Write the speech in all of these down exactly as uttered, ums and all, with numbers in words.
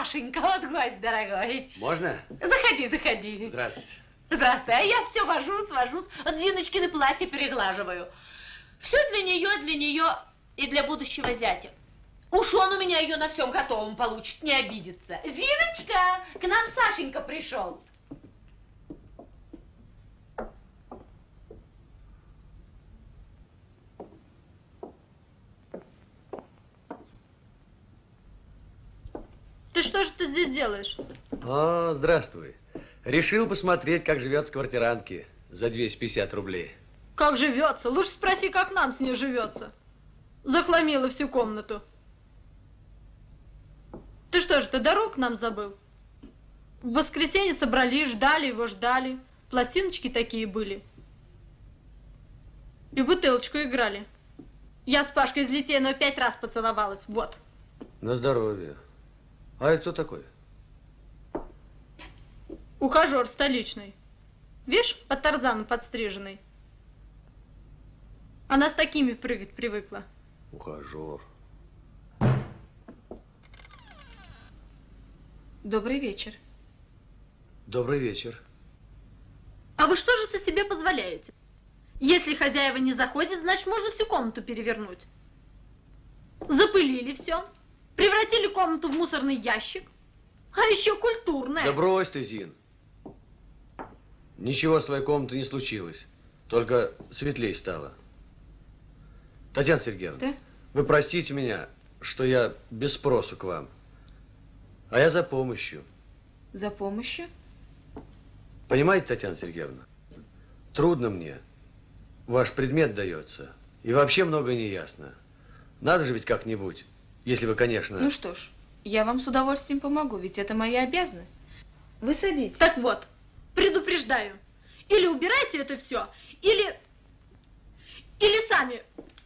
Лешенька, вот гость дорогой. Можно? Заходи, заходи. Здравствуйте. Здравствуй. А я все вожусь, вожусь. Вот Зиночкины платье переглаживаю. Все для нее, для нее и для будущего зятя. Уж он у меня ее на всем готовом получит, не обидится. Зиночка, к нам Сашенька пришел. Ты что же ты здесь делаешь? О, здравствуй. Решил посмотреть, как живет с квартирантки за двести пятьдесят рублей. Как живется? Лучше спроси, как нам с ней живется. Захламила всю комнату. Ты что же, ты дорогу к нам забыл? В воскресенье собрались, ждали его, ждали. Пластиночки такие были. И бутылочку играли. Я с Пашкой из Литейного пять раз поцеловалась. Вот. На здоровье. А это кто такой? Ухажер столичный. Видишь, под Тарзаном подстриженный. Она с такими прыгать привыкла. Ухажер. Добрый вечер. Добрый вечер. А вы что же это себе позволяете? Если хозяева не заходят, значит, можно всю комнату перевернуть. Запылили все, превратили комнату в мусорный ящик, а еще культурная. Да брось ты, Зин. Ничего с твоей комнатой не случилось, только светлей стало. Татьяна Сергеевна, Да? Вы простите меня, что я без спросу к вам, а я за помощью. За помощью? Понимаете, Татьяна Сергеевна, трудно мне. Ваш предмет дается, и вообще много не ясно. Надо же ведь как-нибудь, если вы, конечно... Ну что ж, я вам с удовольствием помогу, ведь это моя обязанность. Вы садитесь. Так вот, предупреждаю, или убирайте это все, или... или сами...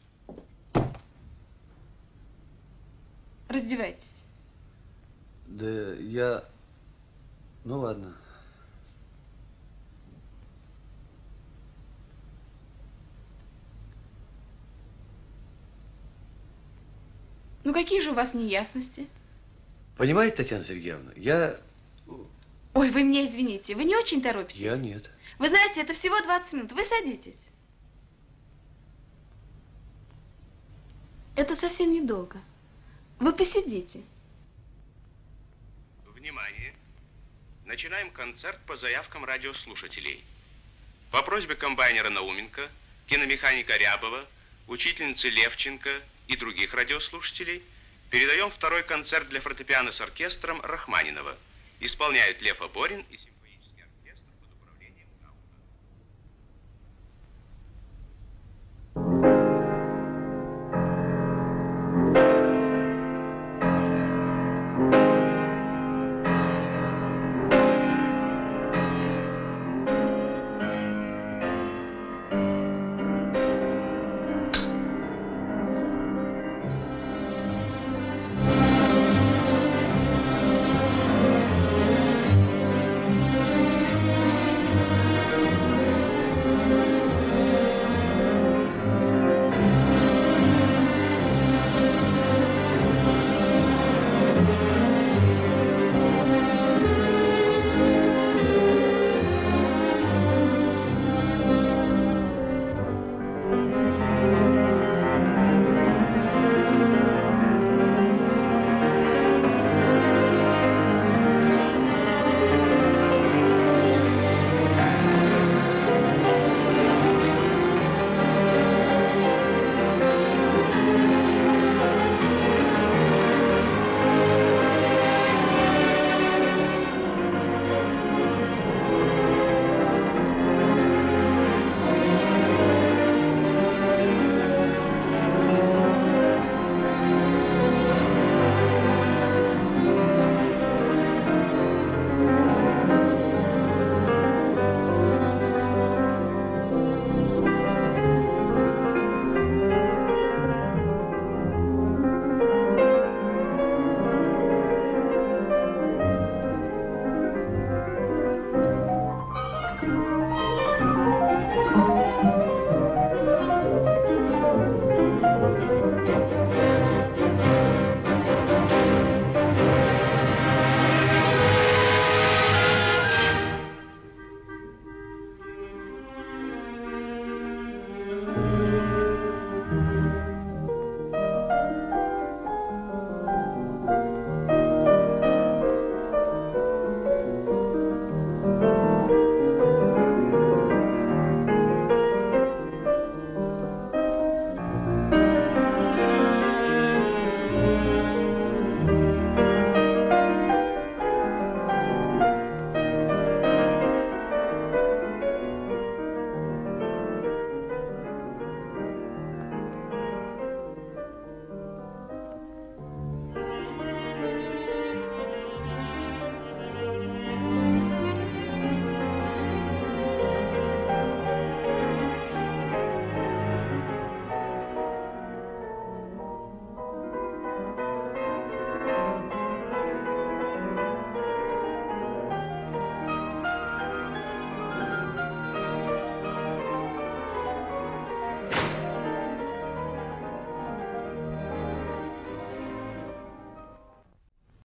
Раздевайтесь. Да я... Ну ладно. Ну какие же у вас неясности? Понимаете, Татьяна Сергеевна, я... Ой, вы меня извините, вы не очень торопитесь? Я нет. Вы знаете, это всего двадцать минут, вы садитесь. Это совсем недолго. Вы посидите. Внимание! Начинаем концерт по заявкам радиослушателей. По просьбе комбайнера Науменко, киномеханика Рябова, учительницы Левченко и других радиослушателей передаем второй концерт для фортепиано с оркестром Рахманинова. Исполняют Лев Аборин и симфония.